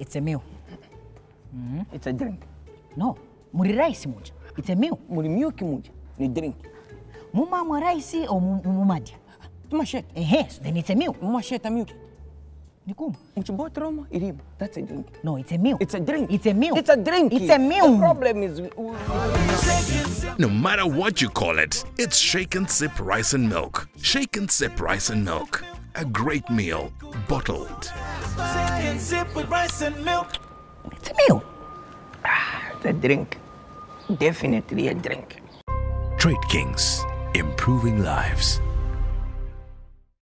It's a meal. It's a drink. No, muri rice moja. It's a meal. Muri milk moja. Ni drink. Muma rice au mumadia? Machete. So then it's a meal. Machete milk. Ni como? Mchibota Roma, irima. That's a drink. No, it's a meal. It's a drink. It's a meal. It's a drink. It's a meal. The problem is... No matter what you call it, it's Shake and Sip Rice and Milk. Shake and Sip Rice and Milk. A great meal, bottled. Shake and Sip with rice and milk. It's a meal. It's a drink. Definitely a drink. Trade Kings, improving lives.